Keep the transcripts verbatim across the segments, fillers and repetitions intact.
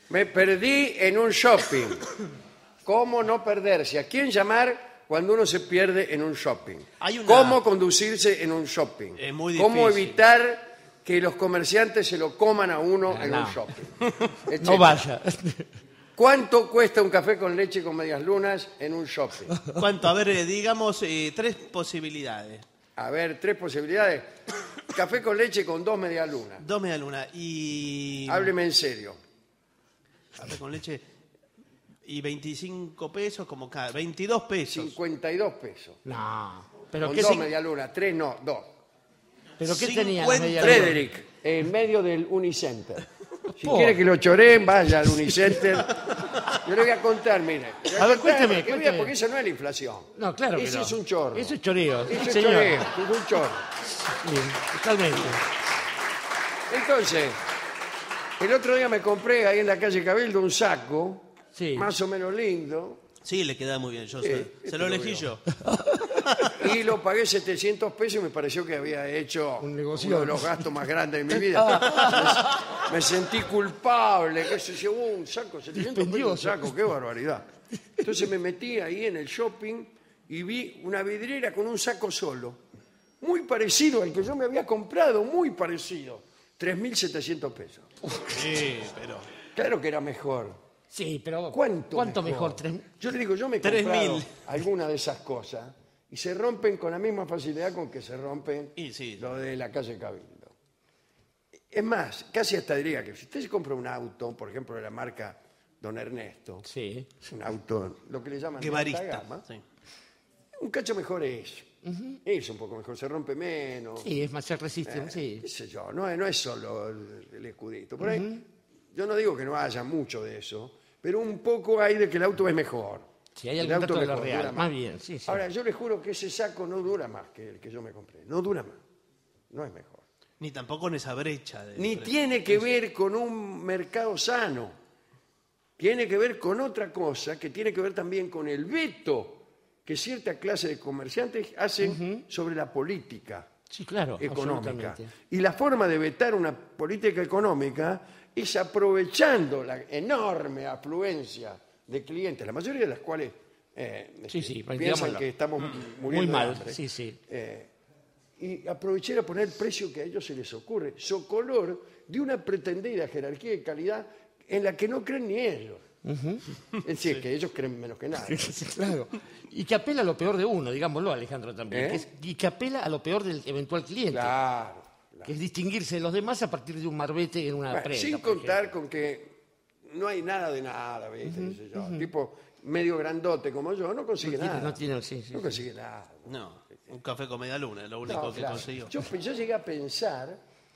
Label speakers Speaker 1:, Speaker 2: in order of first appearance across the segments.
Speaker 1: Me perdí en un shopping. ¿Cómo no perderse? ¿A quién llamar cuando uno se pierde en un shopping?
Speaker 2: Hay una-
Speaker 1: ¿Cómo conducirse en un shopping?
Speaker 2: Es muy
Speaker 1: ¿Cómo
Speaker 2: difícil.
Speaker 1: evitar que los comerciantes se lo coman a uno en
Speaker 3: no.
Speaker 1: un shopping?
Speaker 3: No
Speaker 1: Etcétera.
Speaker 3: vaya.
Speaker 1: ¿Cuánto cuesta un café con leche con medias lunas en un shopping?
Speaker 2: ¿Cuánto? A ver, eh, digamos eh, tres posibilidades.
Speaker 1: A ver, tres posibilidades. Café con leche con dos medias lunas.
Speaker 2: Dos media luna y...
Speaker 1: Hábleme en serio.
Speaker 2: Café con leche y veinticinco pesos como cada... veintidós pesos.
Speaker 1: cincuenta y dos pesos.
Speaker 3: No. ¿Pero
Speaker 1: Con
Speaker 3: qué,
Speaker 1: dos
Speaker 3: sin-
Speaker 1: medias lunas. Tres no, dos.
Speaker 3: ¿pero qué
Speaker 2: cincuenta
Speaker 3: tenía la media luna?
Speaker 1: Frederick, en medio del Unicenter. Si
Speaker 3: Po.
Speaker 1: quiere que lo choreen, vaya al Unicenter. Yo le voy a contar, mire. Le voy
Speaker 3: A ver,
Speaker 1: contar,
Speaker 3: cuénteme,
Speaker 1: porque,
Speaker 3: cuénteme.
Speaker 1: porque eso no es la inflación.
Speaker 3: No, claro que
Speaker 1: Ese
Speaker 3: no.
Speaker 1: es un chorro.
Speaker 3: Eso es choreo.
Speaker 1: Eso
Speaker 3: sí,
Speaker 1: es
Speaker 3: señor.
Speaker 1: choreo, es un chorro.
Speaker 3: Sí, totalmente.
Speaker 1: Entonces, el otro día me compré ahí en la calle Cabildo un saco,
Speaker 3: Sí.
Speaker 1: más o menos lindo,
Speaker 2: Sí, le queda muy bien. Yo
Speaker 1: Sí,
Speaker 2: sé.
Speaker 1: este
Speaker 2: Se lo
Speaker 1: lo
Speaker 2: elegí
Speaker 1: veo.
Speaker 2: yo.
Speaker 1: y lo pagué setecientos pesos y me pareció que había hecho
Speaker 3: Un negocio.
Speaker 1: uno de los gastos más grandes de mi vida. me, me sentí culpable, que se llevó un saco, setecientos pesos un
Speaker 3: Dispendioso.
Speaker 1: saco, qué barbaridad. Entonces me metí ahí en el shopping y vi una vidriera con un saco solo, muy parecido al que yo me había comprado, muy parecido, tres mil setecientos pesos.
Speaker 2: Sí, pero...
Speaker 1: Claro que era mejor.
Speaker 3: Sí, pero
Speaker 1: ¿Cuánto,
Speaker 3: ¿cuánto mejor? Tres-
Speaker 1: Yo le digo, yo me he
Speaker 2: Tres
Speaker 1: comprado
Speaker 2: mil.
Speaker 1: alguna de esas cosas y se rompen con la misma facilidad con que se rompen
Speaker 2: Y sí.
Speaker 1: lo de la calle Cabildo. Es más, casi hasta diría que si usted se compra un auto, por ejemplo, de la marca Don Ernesto,
Speaker 3: Sí.
Speaker 1: es un auto, lo que le llaman de alta
Speaker 2: Guevarista.
Speaker 1: gama,
Speaker 2: Sí.
Speaker 1: un cacho mejor es. Es un poco mejor, se rompe menos.
Speaker 3: Sí, es más, se resiste.
Speaker 1: Eh,
Speaker 3: Sí.
Speaker 1: qué sé yo, no, es- no es solo el, el escudito. Por ahí, yo no digo que no haya mucho de eso, pero un poco hay de que el auto es mejor.
Speaker 3: Si hay
Speaker 1: El
Speaker 3: algún
Speaker 1: auto
Speaker 3: dato de
Speaker 1: es
Speaker 3: lo
Speaker 1: mejor,
Speaker 3: real.
Speaker 1: dura
Speaker 3: Más bien, sí, sí.
Speaker 1: Ahora, yo le juro que ese saco no dura más que el que yo me compré. No dura más. No es mejor.
Speaker 2: Ni tampoco en esa brecha. De
Speaker 1: Ni
Speaker 2: entre-
Speaker 1: tiene que ver con un mercado sano. Tiene que ver con otra cosa, que tiene que ver también con el veto que cierta clase de comerciantes hacen sobre la política
Speaker 3: Sí, claro.
Speaker 1: económica.
Speaker 3: Absolutamente.
Speaker 1: Y la forma de vetar una política económica es aprovechando la enorme afluencia de clientes, la mayoría de las cuales eh,
Speaker 3: Sí,
Speaker 1: este,
Speaker 3: sí,
Speaker 1: piensan
Speaker 3: digámoslo.
Speaker 1: que estamos muriendo
Speaker 3: Muy
Speaker 1: de
Speaker 3: mal.
Speaker 1: hambre.
Speaker 3: Sí, sí.
Speaker 1: Eh, y aprovechar a poner el precio que a ellos se les ocurre, socolor de una pretendida jerarquía de calidad en la que no creen ni ellos. Es decir, que ellos creen menos que nadie.
Speaker 3: Sí, claro. Y que apela a lo peor de uno, digámoslo, Alejandro, también.
Speaker 1: ¿Eh?
Speaker 3: Que es- y que apela a lo peor del eventual cliente.
Speaker 1: Claro. claro.
Speaker 3: Que es distinguirse de los demás a partir de un marbete en una
Speaker 1: Bueno,
Speaker 3: prenda.
Speaker 1: sin
Speaker 3: por
Speaker 1: contar
Speaker 3: ejemplo.
Speaker 1: con que no hay nada de nada, ¿viste? Qué sé yo. Tipo medio grandote como yo no consigue
Speaker 3: No tiene-
Speaker 1: nada.
Speaker 3: no tiene- sí, sí,
Speaker 1: No
Speaker 3: sí.
Speaker 1: consigue nada.
Speaker 2: No, un café con media luna, es lo único
Speaker 1: No,
Speaker 2: que
Speaker 1: claro.
Speaker 2: consiguió.
Speaker 1: Yo, yo llegué a pensar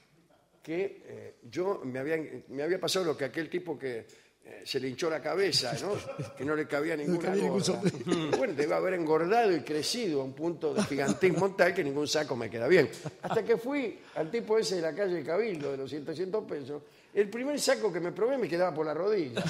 Speaker 1: que eh, yo me había, me había pasado lo que aquel tipo que eh, se le hinchó la cabeza, ¿no? Que no le cabía ninguna
Speaker 3: cabía ningún
Speaker 1: gorra. Bueno, debe haber engordado y crecido a un punto de gigantismo tal que ningún saco me queda bien. Hasta que fui al tipo ese de la calle de Cabildo, de los setecientos pesos, el primer saco que me probé me quedaba por la rodilla.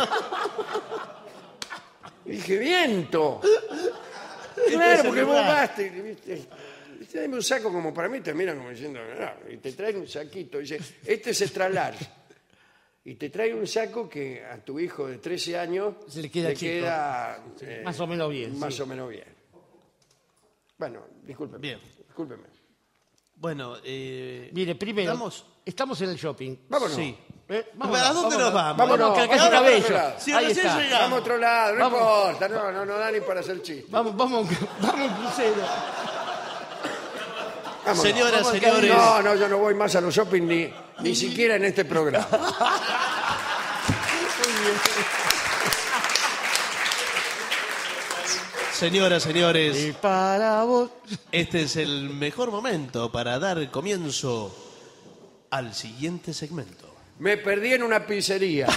Speaker 1: Y dije, ¡viento! Claro, porque vos vas, te- viste, viste, dame un saco como para mí, te miran como diciendo, "Ah", y te traen un saquito, dice, este es extra large. Y te trae un saco que a tu hijo de trece años
Speaker 3: Se le queda chico.
Speaker 1: queda, eh,
Speaker 3: Más o menos bien,
Speaker 1: Más
Speaker 3: sí.
Speaker 1: o menos bien. Bueno, discúlpeme.
Speaker 2: Bien.
Speaker 1: Discúlpeme.
Speaker 2: Bueno, eh,
Speaker 3: Mire, primero,
Speaker 2: Estamos-
Speaker 3: estamos en el shopping.
Speaker 1: Vámonos.
Speaker 2: Sí.
Speaker 3: Eh,
Speaker 2: ¿A dónde nos vamos?
Speaker 1: Vámonos,
Speaker 3: que la calle
Speaker 1: vámonos para
Speaker 3: Cabello.
Speaker 1: otro lado.
Speaker 2: Si
Speaker 3: Ahí
Speaker 2: recién
Speaker 3: está.
Speaker 2: llegamos.
Speaker 1: Vamos a otro lado, no
Speaker 3: Vamos.
Speaker 1: importa, no, no, no da ni para hacer chiste.
Speaker 3: Vamos, vamos, vamos, crucero.
Speaker 1: Vámonos.
Speaker 2: Señoras,
Speaker 3: Vamos al
Speaker 2: señores,
Speaker 1: No, no, yo no voy más a los shopping ni, ni siquiera en este programa.
Speaker 2: señoras, señores,
Speaker 3: Y para vos.
Speaker 2: este es el mejor momento para dar comienzo al siguiente segmento.
Speaker 1: Me perdí en una pizzería.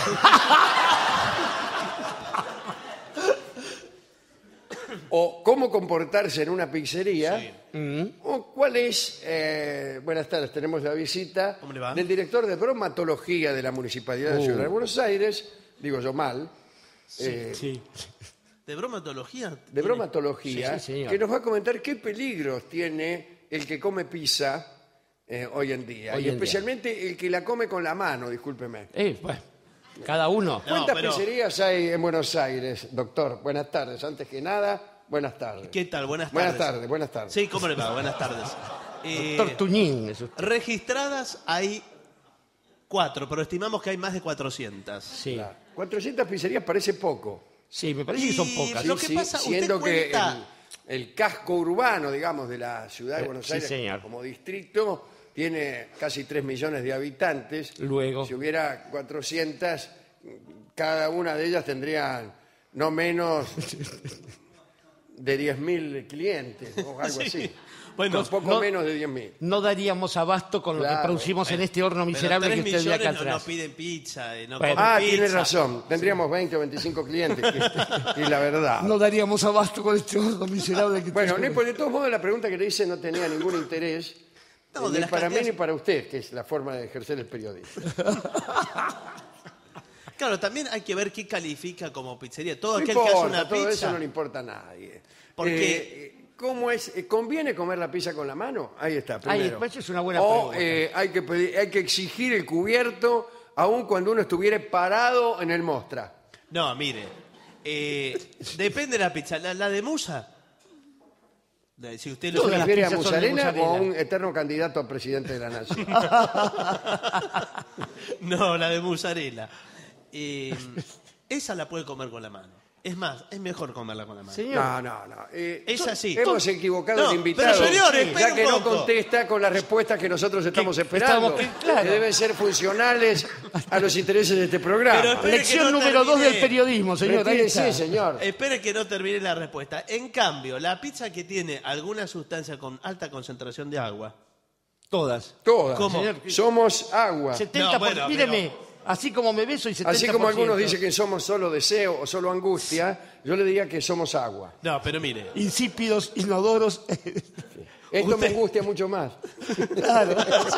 Speaker 1: O cómo comportarse en una pizzería.
Speaker 2: Sí.
Speaker 1: O cuál es. eh, buenas tardes, tenemos la visita
Speaker 2: ¿Cómo le va?
Speaker 1: del director de bromatología de la Municipalidad de
Speaker 3: Uh.
Speaker 1: Ciudad de Buenos Aires. Digo yo mal. eh,
Speaker 3: Sí.
Speaker 2: ¿De bromatología?
Speaker 1: de bromatología,
Speaker 3: Sí, sí, señor.
Speaker 1: que nos va a comentar qué peligros tiene el que come pizza eh, hoy en día.
Speaker 3: Hoy
Speaker 1: y
Speaker 3: en
Speaker 1: especialmente el que la come con la mano, discúlpeme.
Speaker 3: Eh, bueno, Cada uno.
Speaker 2: No,
Speaker 1: ¿Cuántas
Speaker 2: pero-
Speaker 1: pizzerías hay en Buenos Aires, doctor? Buenas tardes. Antes que nada, buenas tardes.
Speaker 2: ¿Qué tal? Buenas tardes.
Speaker 1: Buenas tardes, buenas tardes.
Speaker 2: Sí, ¿cómo le va? Buenas tardes. Eh,
Speaker 3: Doctor Tuñín. es usted.
Speaker 2: registradas hay cuatro, pero estimamos que hay más de cuatrocientas.
Speaker 3: Sí.
Speaker 1: Claro. cuatrocientas pizzerías parece poco.
Speaker 3: Sí, me parece que son
Speaker 2: Y-
Speaker 3: pocas.
Speaker 2: Lo que pasa, usted
Speaker 1: siendo que
Speaker 2: cuenta-
Speaker 1: el, el casco urbano, digamos, de la ciudad de
Speaker 3: Eh,
Speaker 1: Buenos
Speaker 3: sí,
Speaker 1: Aires
Speaker 3: señor.
Speaker 1: como distrito tiene casi tres millones de habitantes.
Speaker 3: Luego.
Speaker 1: Si hubiera cuatrocientas, cada una de ellas tendría no menos de diez mil clientes o algo
Speaker 2: Sí.
Speaker 1: así.
Speaker 2: Bueno,
Speaker 1: Un poco
Speaker 3: no-
Speaker 1: menos de diez mil.
Speaker 3: No daríamos abasto con lo que
Speaker 1: Claro.
Speaker 3: producimos en este horno
Speaker 2: pero
Speaker 3: miserable
Speaker 2: tres
Speaker 3: que usted ve acá
Speaker 2: millones no,
Speaker 3: atrás.
Speaker 2: no piden pizza, eh, no
Speaker 3: Bueno.
Speaker 2: comen
Speaker 1: Ah,
Speaker 2: pizza.
Speaker 1: tiene razón. Tendríamos veinte o veinticinco clientes. Y la verdad.
Speaker 3: No daríamos abasto con este horno miserable que
Speaker 1: Bueno,
Speaker 3: usted-
Speaker 1: no, pues de todos modos la pregunta que le hice no tenía ningún interés.
Speaker 2: No,
Speaker 1: eh,
Speaker 2: de
Speaker 1: ni
Speaker 2: las
Speaker 1: para mí
Speaker 2: cantidades-
Speaker 1: ni para usted, que es la forma de ejercer el periodismo.
Speaker 2: Claro, también hay que ver qué califica como pizzería. Todo
Speaker 1: No
Speaker 2: aquel que hace
Speaker 1: importa,
Speaker 2: una
Speaker 1: todo
Speaker 2: pizza.
Speaker 1: eso no le importa a nadie.
Speaker 2: Porque-
Speaker 1: Eh, ¿Cómo es? Eh, ¿Conviene comer la pizza con la mano? Ahí está, primero.
Speaker 3: pues, es una buena
Speaker 1: o,
Speaker 3: pregunta.
Speaker 1: eh, hay, que pedir- hay que exigir el cubierto aun cuando uno estuviera parado en el mostra.
Speaker 2: No, mire. eh, depende de la pizza. La, la de musa. de- Si usted lo
Speaker 3: Todas las
Speaker 1: ¿Prefiere a
Speaker 3: pizzas son de
Speaker 1: Musarena o a
Speaker 3: mozzarella.
Speaker 1: un eterno candidato a presidente de la nación?
Speaker 2: No, la de mozzarella. Eh, esa la puede comer con la mano. Es más, es mejor comerla con la mano.
Speaker 3: Señor,
Speaker 1: No, no, no. Eh,
Speaker 2: Es así.
Speaker 1: Hemos equivocado
Speaker 2: No,
Speaker 1: al invitado.
Speaker 2: pero señor,
Speaker 1: Sí,
Speaker 2: espere
Speaker 1: ya
Speaker 2: un
Speaker 1: que no
Speaker 2: poco.
Speaker 1: contesta con las respuestas que nosotros estamos esperando,
Speaker 3: estamos que- claro.
Speaker 1: que deben ser funcionales a los intereses de este programa.
Speaker 2: Pero espere
Speaker 3: lección
Speaker 2: que no
Speaker 3: número dos
Speaker 2: termine.
Speaker 3: del periodismo, señor. Ahí
Speaker 1: Retírese,
Speaker 3: está.
Speaker 1: señor.
Speaker 2: Espere que no termine la respuesta. En cambio, la pizza que tiene alguna sustancia con alta concentración de agua.
Speaker 3: Todas.
Speaker 1: Todas.
Speaker 2: ¿Cómo?
Speaker 1: Señor, somos agua.
Speaker 3: setenta
Speaker 2: No,
Speaker 3: por
Speaker 2: bueno,
Speaker 3: Míreme, así como me beso y setenta por
Speaker 1: Así
Speaker 3: ciento.
Speaker 1: como algunos dicen que somos solo deseo o solo angustia, yo le diría que somos agua.
Speaker 2: No, pero mire.
Speaker 3: Insípidos, inodoros.
Speaker 1: Esto me
Speaker 2: Usted-
Speaker 1: angustia mucho más.
Speaker 3: Claro.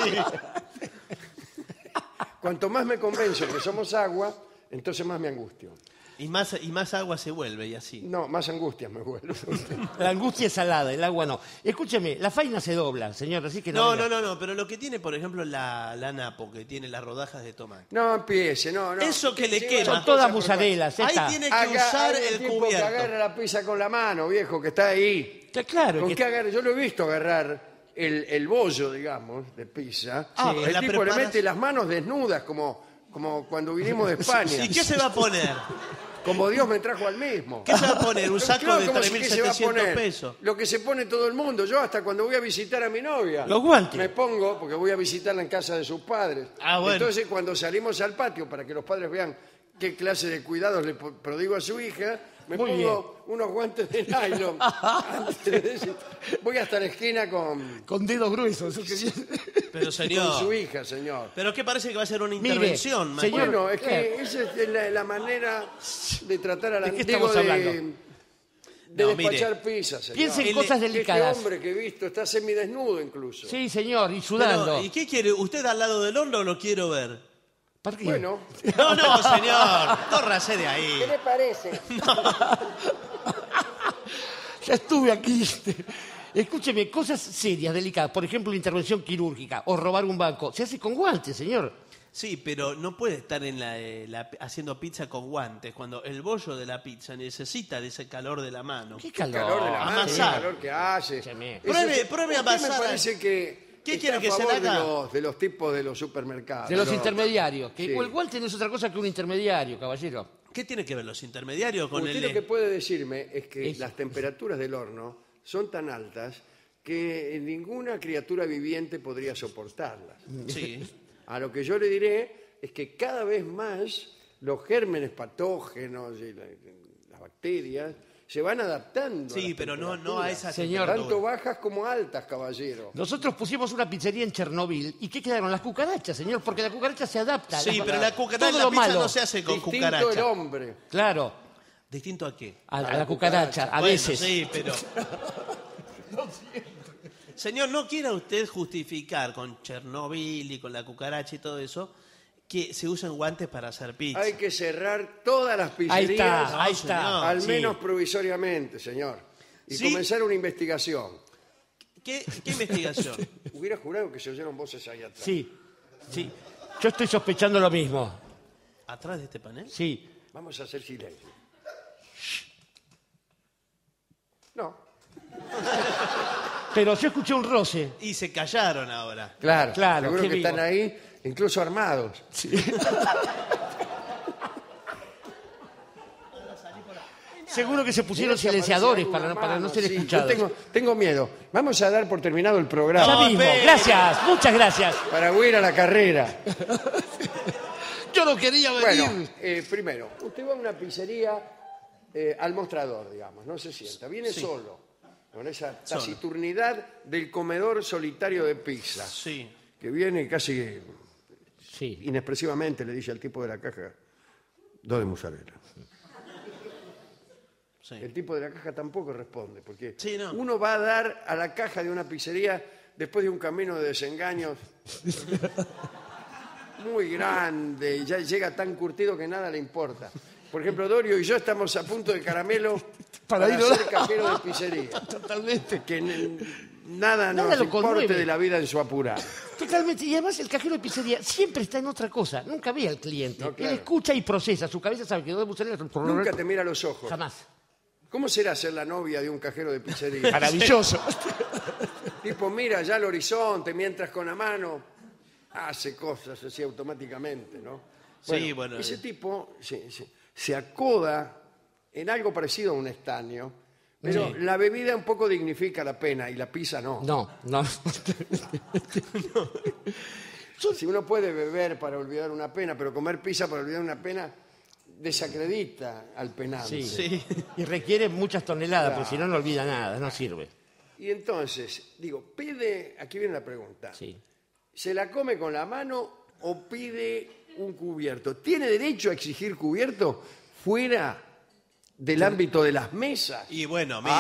Speaker 1: Cuanto más me convenzo que somos agua, entonces más me angustio.
Speaker 2: Y más, y más agua se vuelve y así.
Speaker 1: No, más angustias me vuelvo.
Speaker 3: La angustia es salada, el agua no. Escúcheme, la faina se dobla, señor, así que no.
Speaker 2: No, no, no, no, pero lo que tiene, por ejemplo, la, la napo, que tiene las rodajas de tomate.
Speaker 1: No empiece, no, no.
Speaker 2: Eso que le
Speaker 1: Sí,
Speaker 2: quema.
Speaker 1: una
Speaker 3: Son todas
Speaker 1: cosa, por favor.
Speaker 3: musarelas, ya
Speaker 2: Ahí
Speaker 3: está.
Speaker 2: tiene que
Speaker 1: Acá
Speaker 2: usar
Speaker 1: hay un
Speaker 2: el
Speaker 1: tipo que
Speaker 2: cubierto.
Speaker 1: agarra la pizza con la mano, viejo, que está ahí.
Speaker 3: Ya, claro.
Speaker 1: ¿Con
Speaker 3: que-
Speaker 1: qué agarra? Yo lo he visto agarrar el, el bollo, digamos, de pizza.
Speaker 2: Ah,
Speaker 1: el
Speaker 2: la
Speaker 1: tipo le
Speaker 2: preparas-
Speaker 1: mete las manos desnudas, como, como cuando vinimos de España.
Speaker 2: ¿Y qué se va a poner?
Speaker 1: Como Dios me trajo al mismo.
Speaker 2: ¿Qué se va a poner? ¿Un saco
Speaker 1: Claro,
Speaker 2: de
Speaker 1: ¿cómo
Speaker 2: tres
Speaker 1: así
Speaker 2: mil
Speaker 1: que se va a
Speaker 2: setecientos
Speaker 1: poner?
Speaker 2: pesos?
Speaker 1: Lo que se pone todo el mundo. Yo hasta cuando voy a visitar a mi novia.
Speaker 3: Los guantes.
Speaker 1: Me pongo, porque voy a visitarla en casa de sus padres.
Speaker 2: Ah, bueno.
Speaker 1: Entonces, cuando salimos al patio, para que los padres vean qué clase de cuidados le po- prodigo a su hija, me
Speaker 3: Muy
Speaker 1: pongo unos guantes de nylon. Antes de decir- voy hasta la esquina con,
Speaker 3: Con dedos gruesos. eso que-
Speaker 2: Pero
Speaker 1: con su
Speaker 2: señor.
Speaker 1: hija, señor.
Speaker 2: Pero que parece que va a ser una
Speaker 3: Mire,
Speaker 2: intervención.
Speaker 3: señor,
Speaker 2: Manuel.
Speaker 1: Bueno, es que
Speaker 3: Claro.
Speaker 1: esa es la, la manera de tratar a la
Speaker 3: ¿De qué
Speaker 1: digo,
Speaker 3: estamos
Speaker 1: de-
Speaker 3: hablando?
Speaker 1: De
Speaker 2: No, mire.
Speaker 1: despachar pizzas, señor.
Speaker 3: Piense en
Speaker 2: Él-
Speaker 3: cosas delicadas.
Speaker 1: Este hombre que he visto está semidesnudo incluso.
Speaker 3: Sí, señor, y
Speaker 2: Pero,
Speaker 3: sudando.
Speaker 2: ¿y qué quiere? ¿Usted al lado del horno lo quiero ver?
Speaker 3: ¿Para qué?
Speaker 1: Bueno,
Speaker 2: No, no, señor. Córrase de ahí.
Speaker 1: ¿qué le parece?
Speaker 3: Ya estuve aquí. Escúcheme, cosas serias, delicadas. Por ejemplo, intervención quirúrgica o robar un banco. Se hace con guantes, señor.
Speaker 2: Sí, pero no puede estar en la, eh, la- haciendo pizza con guantes cuando el bollo de la pizza necesita de ese calor de la mano.
Speaker 3: ¿Qué calor?
Speaker 1: calor de la mano, el
Speaker 2: amasar.
Speaker 1: calor que hace.
Speaker 3: Escúcheme.
Speaker 1: Ese-
Speaker 2: Pruebe- pruebe a
Speaker 1: usted me
Speaker 2: amasar.
Speaker 1: parece que
Speaker 2: ¿Qué
Speaker 1: está
Speaker 2: quiere
Speaker 1: a
Speaker 2: que se
Speaker 1: favor
Speaker 2: le haga?
Speaker 1: De los, de los tipos de los supermercados.
Speaker 3: De los
Speaker 1: ¿no?
Speaker 3: intermediarios. Que
Speaker 1: Sí.
Speaker 3: el guante no es otra cosa que un intermediario, caballero.
Speaker 2: ¿Qué tiene que ver los intermediarios con
Speaker 1: Usted
Speaker 2: el...?
Speaker 1: lo que puede decirme es que
Speaker 3: Es-
Speaker 1: las temperaturas del horno son tan altas que ninguna criatura viviente podría soportarlas.
Speaker 2: Sí.
Speaker 1: A lo que yo le diré es que cada vez más los gérmenes patógenos y la- las bacterias se van adaptando. a
Speaker 2: Sí,
Speaker 1: las
Speaker 2: pero no, no a
Speaker 1: temperaturas,
Speaker 2: esa
Speaker 3: Señor.
Speaker 1: tanto
Speaker 2: temperatura.
Speaker 1: bajas como altas, caballero.
Speaker 3: Nosotros pusimos una pizzería en Chernobyl. ¿Y qué quedaron? Las cucarachas, señor, porque la cucaracha se adapta.
Speaker 2: Sí,
Speaker 3: La-
Speaker 2: pero la cucaracha,
Speaker 3: todo
Speaker 2: la
Speaker 3: lo
Speaker 2: pizza
Speaker 3: malo.
Speaker 2: no se hace con
Speaker 1: Distinto
Speaker 2: cucaracha.
Speaker 1: el hombre.
Speaker 3: Claro,
Speaker 2: ¿Distinto a qué?
Speaker 3: a, a
Speaker 1: la
Speaker 3: la cucaracha,
Speaker 1: cucaracha.
Speaker 3: a
Speaker 2: Bueno,
Speaker 3: veces.
Speaker 2: sí, pero... Señor, no quiera usted justificar con Chernobyl y con la cucaracha y todo eso que se usan guantes para hacer pizza.
Speaker 1: Hay que cerrar todas las
Speaker 3: Ahí
Speaker 1: pizzerías,
Speaker 3: está, ahí
Speaker 2: No,
Speaker 3: está.
Speaker 2: señor.
Speaker 1: al
Speaker 3: Sí.
Speaker 1: menos provisoriamente, señor. Y
Speaker 2: Sí.
Speaker 1: comenzar una investigación.
Speaker 2: ¿Qué, qué investigación?
Speaker 1: Hubiera jurado que se oyeron voces ahí atrás.
Speaker 3: Sí, sí. Yo estoy sospechando lo mismo.
Speaker 2: ¿Atrás de este panel?
Speaker 3: Sí.
Speaker 1: Vamos a hacer silencio. No.
Speaker 3: Pero yo escuché un roce.
Speaker 2: Y se callaron ahora.
Speaker 1: Claro,
Speaker 3: Claro,
Speaker 1: seguro
Speaker 3: qué
Speaker 1: que
Speaker 3: vivo.
Speaker 1: están ahí, incluso armados.
Speaker 3: Seguro que se pusieron
Speaker 1: Mira si
Speaker 3: silenciadores
Speaker 1: aparece
Speaker 3: para,
Speaker 1: alguna
Speaker 3: para no
Speaker 1: mano,
Speaker 3: ser
Speaker 1: sí,
Speaker 3: escuchados.
Speaker 1: Yo tengo, tengo miedo. Vamos a dar por terminado el
Speaker 3: Ya
Speaker 1: programa
Speaker 2: No,
Speaker 3: mismo.
Speaker 2: espere.
Speaker 3: Gracias, muchas gracias.
Speaker 1: para huir a la carrera.
Speaker 3: Yo no quería venir.
Speaker 1: Bueno, eh, primero, usted va a una pizzería eh, al mostrador, digamos, no se sienta, viene solo, con esa taciturnidad del comedor solitario de pizza,
Speaker 2: Sí.
Speaker 1: que viene y casi
Speaker 3: Sí.
Speaker 1: inexpresivamente le dice al tipo de la caja, dos de mozzarella.
Speaker 2: Sí.
Speaker 1: El tipo de la caja tampoco responde, porque
Speaker 2: Sí, no.
Speaker 1: uno va a dar a la caja de una pizzería después de un camino de desengaños muy grande y ya llega tan curtido que nada le importa. Por ejemplo, Dorio y yo estamos a punto de caramelo
Speaker 3: Para
Speaker 1: para,
Speaker 3: ir a-
Speaker 1: ser cajero de pizzería.
Speaker 3: Totalmente.
Speaker 1: Que n- nada nos
Speaker 3: Nada lo
Speaker 1: importe
Speaker 3: conmueve.
Speaker 1: de la vida en su apurado.
Speaker 3: Totalmente. Y además el cajero de pizzería siempre está en otra cosa. Nunca ve al cliente.
Speaker 1: No, claro.
Speaker 3: Él escucha y procesa. Su cabeza sabe que dos de mozzarella son-
Speaker 1: Nunca te mira a los ojos.
Speaker 3: Jamás.
Speaker 1: ¿Cómo será ser la novia de un cajero de pizzería?
Speaker 3: Maravilloso.
Speaker 1: Tipo, mira ya el horizonte mientras con la mano hace cosas así automáticamente, ¿no?
Speaker 2: Sí, bueno,
Speaker 1: Ese
Speaker 2: eh.
Speaker 1: tipo se, se- se acoda en algo parecido a un estaño, pero
Speaker 3: Sí.
Speaker 1: la bebida un poco dignifica la pena y la pizza no.
Speaker 3: No, no.
Speaker 1: Si uno puede beber para olvidar una pena, pero comer pizza para olvidar una pena desacredita al penante.
Speaker 3: Sí.
Speaker 2: Sí.
Speaker 3: Y requiere muchas toneladas,
Speaker 1: Claro.
Speaker 3: porque si no, no olvida nada, no sirve.
Speaker 1: Y entonces, digo, pide, aquí viene la pregunta,
Speaker 3: Sí.
Speaker 1: ¿se la come con la mano o pide un cubierto? ¿Tiene derecho a exigir cubierto fuera del ámbito de las mesas?
Speaker 2: Y bueno, mire.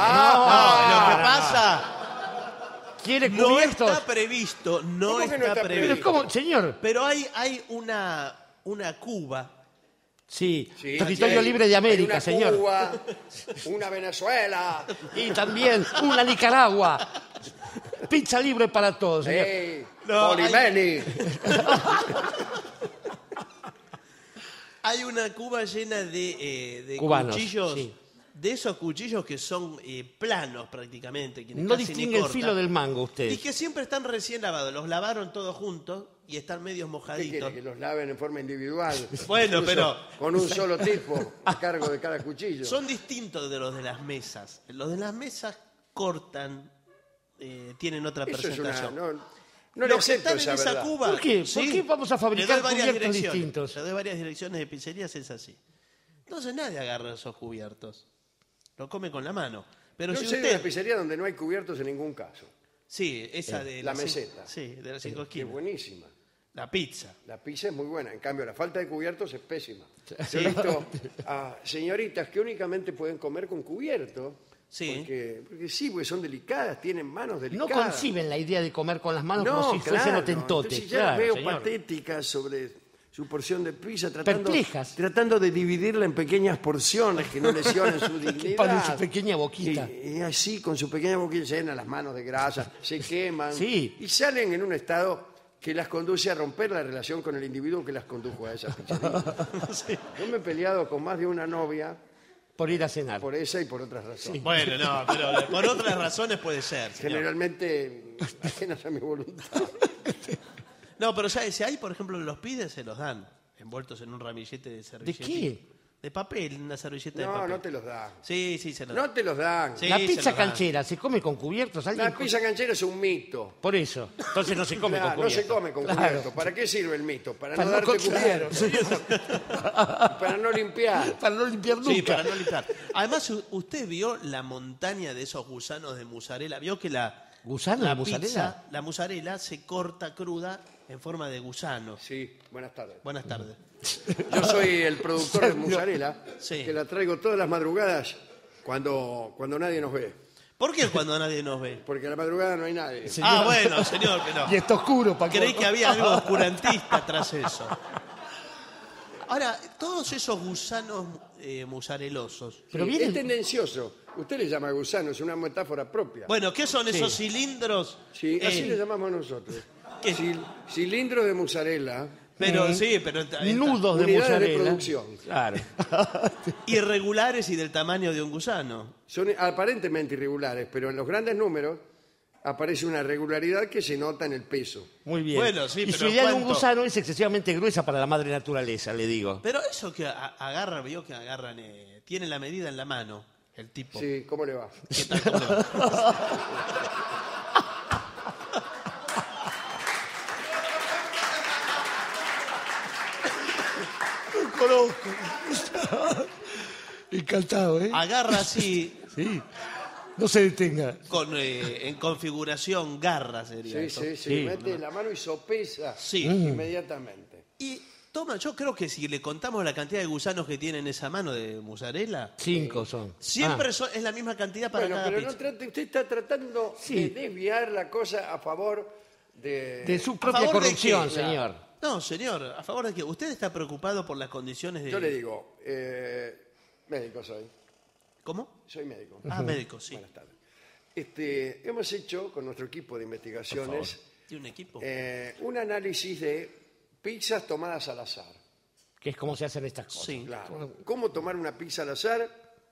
Speaker 1: Ah,
Speaker 2: no, lo que pasa
Speaker 3: ¿Quiere
Speaker 2: no
Speaker 3: cubiertos?
Speaker 2: está previsto, no
Speaker 1: ¿Cómo que
Speaker 2: está,
Speaker 1: no está
Speaker 2: previsto.
Speaker 3: Pero ¿cómo, señor?
Speaker 2: Pero hay, hay una, una cuba.
Speaker 3: Sí,
Speaker 1: Sí,
Speaker 3: territorio
Speaker 1: sí,
Speaker 3: libre de
Speaker 1: hay
Speaker 3: América,
Speaker 1: una
Speaker 3: señor.
Speaker 1: Cuba, una Venezuela.
Speaker 3: Y también una Nicaragua. Pizza libre para todos, señor.
Speaker 1: Hey,
Speaker 2: No,
Speaker 1: Polimeni.
Speaker 2: Hay una cuba llena de, eh, de
Speaker 3: Cubanos,
Speaker 2: cuchillos.
Speaker 3: sí.
Speaker 2: De esos cuchillos que son eh, planos prácticamente. Que
Speaker 3: No
Speaker 2: casi ni
Speaker 3: distingue el
Speaker 2: cortan.
Speaker 3: filo del mango usted.
Speaker 2: Y que siempre están recién lavados. Los lavaron todos juntos y están medios
Speaker 1: ¿Qué
Speaker 2: mojaditos.
Speaker 1: quiere? Que los laven en forma individual.
Speaker 2: Bueno,
Speaker 1: Incluso
Speaker 2: pero-
Speaker 1: con un solo tipo a cargo de cada cuchillo.
Speaker 2: Son distintos de los de las mesas. Los de las mesas cortan, eh, tienen otra
Speaker 1: Eso es una...
Speaker 2: presentación.
Speaker 1: No, no le
Speaker 2: Los que
Speaker 1: acepto
Speaker 2: están en
Speaker 1: esa
Speaker 2: esa
Speaker 1: verdad.
Speaker 2: cuba.
Speaker 3: ¿Por qué? ¿Por qué vamos a fabricar
Speaker 2: Le doy varias
Speaker 3: cubiertos
Speaker 2: direcciones.
Speaker 3: distintos?
Speaker 2: Le doy varias direcciones de pizzerías, es así. Entonces nadie agarra esos cubiertos. Lo come con la mano. Pero
Speaker 1: Yo
Speaker 2: si
Speaker 1: sé de
Speaker 2: usted...
Speaker 1: una pizzería donde no hay cubiertos en ningún caso.
Speaker 2: Sí, esa de
Speaker 1: la
Speaker 2: las cinco-
Speaker 1: meseta.
Speaker 2: Sí, de las cinco
Speaker 1: Que es
Speaker 2: esquinas.
Speaker 1: buenísima.
Speaker 2: La pizza.
Speaker 1: La pizza es muy buena. En cambio, la falta de cubiertos es pésima. Yo he visto a señoritas que únicamente pueden comer con cubierto.
Speaker 2: Sí.
Speaker 1: Porque, porque sí, porque son delicadas, tienen manos
Speaker 3: No
Speaker 1: delicadas.
Speaker 3: conciben la idea de comer con las manos
Speaker 1: No,
Speaker 3: como si fuesen
Speaker 1: claro.
Speaker 3: otentotes.
Speaker 1: Entonces ya
Speaker 3: Claro,
Speaker 1: las veo
Speaker 3: señor.
Speaker 1: patéticas sobre su porción de pizza, tratando,
Speaker 3: Perplejas.
Speaker 1: tratando de dividirla en pequeñas porciones que no lesionen su dignidad.
Speaker 3: Para su pequeña boquita.
Speaker 1: Y, y así, con su pequeña boquita, llenan las manos de grasa, se queman
Speaker 3: Sí.
Speaker 1: y salen en un estado que las conduce a romper la relación con el individuo que las condujo a esa pizzería. Yo me he peleado con más de una novia
Speaker 3: Por ir a cenar.
Speaker 1: por esa y por otras razones.
Speaker 2: Bueno, no, pero por otras razones puede ser. señor.
Speaker 1: Generalmente ajenas a mi voluntad.
Speaker 2: No, pero ya si hay, por ejemplo, los pides, se los dan. Envueltos en un ramillete de servilleta.
Speaker 3: qué?
Speaker 2: De papel, una servilleta de
Speaker 1: No,
Speaker 2: papel.
Speaker 1: no te los dan.
Speaker 2: Sí, sí, se los
Speaker 1: No
Speaker 2: dan.
Speaker 1: te los dan.
Speaker 2: Sí,
Speaker 3: la
Speaker 2: se
Speaker 3: pizza
Speaker 2: los dan.
Speaker 3: canchera se come con cubiertos. ¿Alguien
Speaker 1: La pizza canchera es un mito.
Speaker 3: Por eso. Entonces no se come
Speaker 1: Claro,
Speaker 3: con
Speaker 1: no
Speaker 3: cubiertos.
Speaker 1: se come con
Speaker 3: Claro.
Speaker 1: cubierto. ¿Para qué sirve el mito? Para,
Speaker 3: Para
Speaker 1: no
Speaker 3: no
Speaker 1: darte
Speaker 3: con- claro,
Speaker 1: cubierto. Para no limpiar.
Speaker 3: Para no limpiar nunca.
Speaker 2: Sí, para no limpiar. Además, u- usted vio la montaña de esos gusanos de mozzarella. Vio que la,
Speaker 3: ¿Gusano
Speaker 2: la
Speaker 3: de mozzarella?
Speaker 2: pizza, la mozzarella se corta cruda en forma de gusano.
Speaker 1: Sí, buenas tardes.
Speaker 2: Buenas tardes.
Speaker 1: Yo soy el productor de mozzarella,
Speaker 2: Sí.
Speaker 1: que la traigo todas las madrugadas cuando, cuando nadie nos ve.
Speaker 2: ¿Por qué cuando nadie nos ve?
Speaker 1: Porque a la madrugada no hay nadie.
Speaker 3: Sí.
Speaker 2: Ah, bueno, señor, que no.
Speaker 3: Y está oscuro, Paco.
Speaker 2: Creí que había algo oscurantista tras eso. Ahora, todos esos gusanos eh, mozarelosos.
Speaker 3: Pero
Speaker 1: Sí,
Speaker 3: viene-
Speaker 1: Es tendencioso. Usted le llama gusano, es una metáfora propia.
Speaker 2: Bueno, ¿qué son esos cilindros?
Speaker 1: Sí, así
Speaker 2: Eh,
Speaker 1: le llamamos nosotros.
Speaker 2: ¿Qué?
Speaker 1: Cil- cilindro de mozzarella.
Speaker 2: Pero
Speaker 3: Mm.
Speaker 2: sí, pero enta- enta-
Speaker 3: Nudos de
Speaker 1: Unidades de
Speaker 3: mozzarella.
Speaker 1: producción.
Speaker 3: Claro.
Speaker 2: irregulares y del tamaño de un gusano.
Speaker 1: Son aparentemente irregulares, pero en los grandes números aparece una regularidad que se nota en el peso.
Speaker 3: Muy bien.
Speaker 2: Bueno, sí,
Speaker 3: y
Speaker 2: pero
Speaker 3: su idea de un
Speaker 2: ¿cuánto?
Speaker 3: gusano es excesivamente gruesa para la madre naturaleza, le digo.
Speaker 2: Pero eso que a- agarra, vio que agarran, eh, tiene la medida en la mano, el tipo.
Speaker 1: Sí, ¿cómo le va?
Speaker 2: ¿Qué tal? ¿Cómo le va?
Speaker 3: Conozco. Encantado, ¿eh?
Speaker 2: Agarra así,
Speaker 3: Sí. No se detenga.
Speaker 2: con, eh, en configuración garra sería
Speaker 1: Sí,
Speaker 2: eso.
Speaker 1: sí, sí,
Speaker 3: Sí.
Speaker 1: mete la mano y sopesa
Speaker 2: Sí.
Speaker 1: inmediatamente.
Speaker 2: Y toma, yo creo que si le contamos la cantidad de gusanos que tiene en esa mano de mozzarella,
Speaker 3: Cinco son.
Speaker 2: siempre
Speaker 3: Ah,
Speaker 2: son- es la misma cantidad para
Speaker 1: Bueno,
Speaker 2: cada
Speaker 1: pero no
Speaker 2: pizza.
Speaker 1: trate, usted está tratando
Speaker 3: Sí.
Speaker 1: de desviar la cosa a favor de...
Speaker 3: de su propia
Speaker 2: favor de
Speaker 3: corrupción,
Speaker 2: qué?
Speaker 3: señor.
Speaker 2: No, señor, a favor de que usted está preocupado por las condiciones de...
Speaker 1: Yo le digo, eh, médico soy,
Speaker 2: ¿Cómo?
Speaker 1: soy médico.
Speaker 2: Ah, médico, sí.
Speaker 1: Buenas tardes. Este, hemos hecho con nuestro equipo de investigaciones
Speaker 2: ¿Tiene un equipo?
Speaker 1: eh, un análisis de pizzas tomadas al azar.
Speaker 3: Que es como se hacen estas cosas.
Speaker 2: Sí.
Speaker 1: Claro. ¿Cómo tomar una pizza al azar?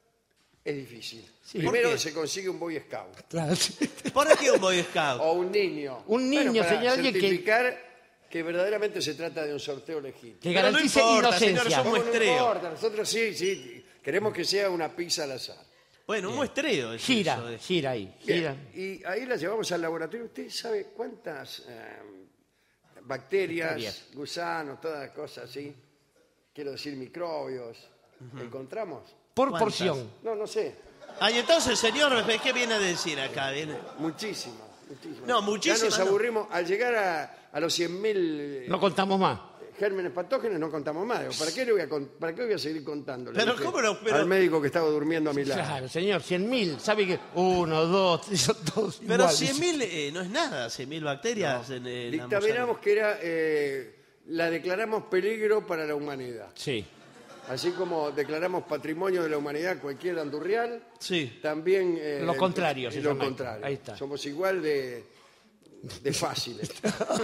Speaker 1: Es difícil.
Speaker 2: ¿Por
Speaker 1: Primero
Speaker 2: qué?
Speaker 1: se consigue un Boy Scout
Speaker 3: Claro.
Speaker 2: ¿Por qué un Boy Scout?
Speaker 1: o un niño.
Speaker 3: Un niño,
Speaker 1: Bueno, para
Speaker 3: señor, alguien que-
Speaker 1: certificar que verdaderamente se trata de un sorteo legítimo.
Speaker 3: Que
Speaker 2: Pero no
Speaker 3: garantice
Speaker 2: importa, señor,
Speaker 3: inocencia.
Speaker 2: somos-
Speaker 1: ¿Cómo no
Speaker 2: muestreo.
Speaker 1: importa? Nosotros sí, sí, queremos que sea una pizza al azar.
Speaker 2: Bueno, un muestreo. es
Speaker 3: Gira,
Speaker 2: eso, eh.
Speaker 3: gira ahí.
Speaker 1: Bien,
Speaker 3: Gira.
Speaker 1: y ahí la llevamos al laboratorio. ¿Usted sabe cuántas eh, bacterias,
Speaker 3: Bacterias.
Speaker 1: gusanos, todas las cosas así, quiero decir microbios, encontramos?
Speaker 3: Por
Speaker 2: ¿Cuántas?
Speaker 3: porción.
Speaker 1: No, no sé,
Speaker 2: Ay, entonces, señor, ¿qué viene a decir acá? Viene...
Speaker 1: muchísimas. muchísimas.
Speaker 2: No, muchísimas
Speaker 1: Ya nos
Speaker 2: no.
Speaker 1: aburrimos. Al llegar a, a los cien mil
Speaker 3: No contamos más.
Speaker 1: gérmenes patógenos no contamos más. Digo, ¿Para qué, le voy a, con- ¿Para qué voy a seguir contando? Le
Speaker 2: Pero,
Speaker 1: dije
Speaker 2: ¿cómo no? Pero-
Speaker 1: al médico que estaba durmiendo a mi lado.
Speaker 3: Claro, señor, cien mil. ¿Sabe que uno, dos, tres, son todos
Speaker 2: Pero
Speaker 3: iguales?
Speaker 2: cien mil eh, no es nada, cien mil bacterias en, en la
Speaker 1: Dictaminamos que era, eh, la declaramos peligro para la humanidad.
Speaker 3: Sí.
Speaker 1: Así como declaramos patrimonio de la humanidad cualquier andurrial,
Speaker 2: mozzarella. Sí.
Speaker 1: también... eh,
Speaker 3: Lo contrario,
Speaker 1: eh,
Speaker 3: se
Speaker 1: Lo
Speaker 3: llama.
Speaker 1: contrario.
Speaker 3: Ahí está.
Speaker 1: Somos igual de, de fáciles.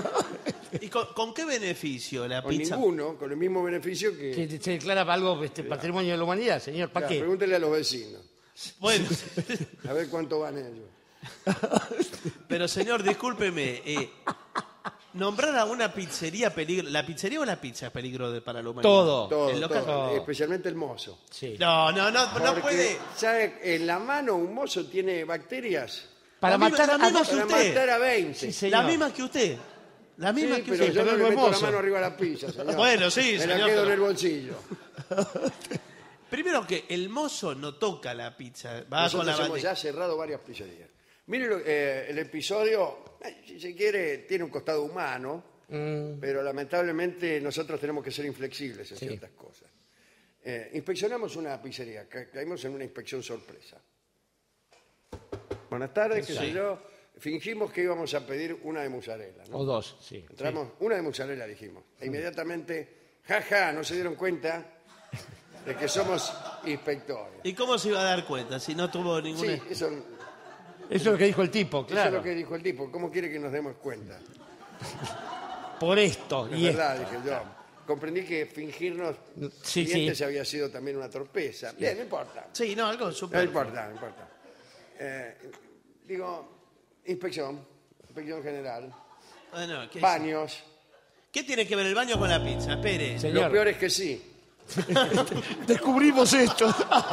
Speaker 2: ¿Y con, con qué beneficio la
Speaker 1: Con
Speaker 2: pizza?
Speaker 1: ninguno, con el mismo beneficio que...
Speaker 3: Que se declara algo este, patrimonio de la humanidad, señor. ¿Para
Speaker 1: Claro,
Speaker 3: qué?
Speaker 1: pregúntele a los vecinos,
Speaker 2: Bueno,
Speaker 1: a ver cuánto van ellos.
Speaker 2: pero señor, discúlpeme. eh, nombrar a una pizzería peligro. ¿La pizzería o la pizza es peligro de- para la humanidad?
Speaker 3: Todo.
Speaker 1: Todo,
Speaker 2: El local-
Speaker 1: todo,
Speaker 3: todo.
Speaker 1: especialmente el mozo.
Speaker 3: Sí.
Speaker 2: No, no, no, no
Speaker 1: Porque,
Speaker 2: puede.
Speaker 1: ¿sabe? En la mano un mozo tiene bacterias
Speaker 3: Para
Speaker 2: La misma-
Speaker 3: matar
Speaker 2: la
Speaker 3: a
Speaker 2: misma
Speaker 3: dos...
Speaker 2: que
Speaker 1: para
Speaker 2: usted.
Speaker 1: matar a veinte.
Speaker 3: Sí, señor.
Speaker 2: La misma que usted. La misma
Speaker 1: Sí,
Speaker 2: que
Speaker 1: pero
Speaker 2: usted.
Speaker 1: yo no
Speaker 3: pero
Speaker 1: le
Speaker 3: no es
Speaker 1: meto la
Speaker 3: mozo.
Speaker 1: mano arriba de la pizza, señor.
Speaker 2: Bueno, sí,
Speaker 1: Me la
Speaker 2: señor,
Speaker 1: quedo en
Speaker 2: pero-
Speaker 1: el bolsillo.
Speaker 2: Primero que el mozo no toca la pizza. Va
Speaker 1: Nosotros
Speaker 2: con la
Speaker 1: hemos
Speaker 2: bandeja.
Speaker 1: ya cerrado varias pizzerías. Mire, lo- eh, el episodio, eh, si se quiere, tiene un costado humano, pero lamentablemente nosotros tenemos que ser inflexibles en ciertas cosas. Eh, inspeccionamos una pizzería, ca- caímos en una inspección sorpresa. Buenas tardes, qué sé yo. Fingimos que íbamos a pedir una de mozzarella, ¿no?
Speaker 3: O dos, sí.
Speaker 1: Entramos, una de mozzarella dijimos. E inmediatamente, jaja, no se dieron cuenta de que somos inspectores.
Speaker 2: ¿Y cómo se iba a dar cuenta si no tuvo ninguna...
Speaker 1: Sí, eso,
Speaker 3: Eso es lo que dijo el tipo,
Speaker 1: eso
Speaker 3: claro.
Speaker 1: es lo que dijo el tipo. ¿Cómo quiere que nos demos cuenta?
Speaker 3: Por esto.
Speaker 1: Es
Speaker 3: Y esto.
Speaker 1: verdad, dije yo. Comprendí que fingirnos
Speaker 3: Sí,
Speaker 1: clientes
Speaker 3: sí.
Speaker 1: había sido también una torpeza. Bien, no importa.
Speaker 2: Sí, no, algo
Speaker 1: No
Speaker 2: súper...
Speaker 1: importa, no importa. Eh, digo, inspección, inspección general,
Speaker 2: Bueno, ¿qué,
Speaker 1: baños.
Speaker 2: ¿Qué tiene que ver el baño con la pizza? Espere.
Speaker 3: Señor.
Speaker 1: Lo peor es que sí.
Speaker 3: Descubrimos esto.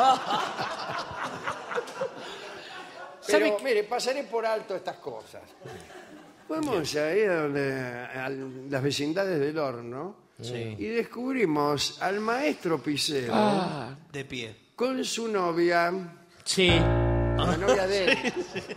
Speaker 3: ¿Sabe
Speaker 1: Pero,
Speaker 3: qué?
Speaker 1: mire, pasaré por alto estas cosas. Fuimos ahí a, donde, a las vecindades del horno
Speaker 2: Sí.
Speaker 1: y descubrimos al maestro Picero
Speaker 3: Ah,
Speaker 2: De pie.
Speaker 1: con su novia,
Speaker 3: sí.
Speaker 1: la novia de él.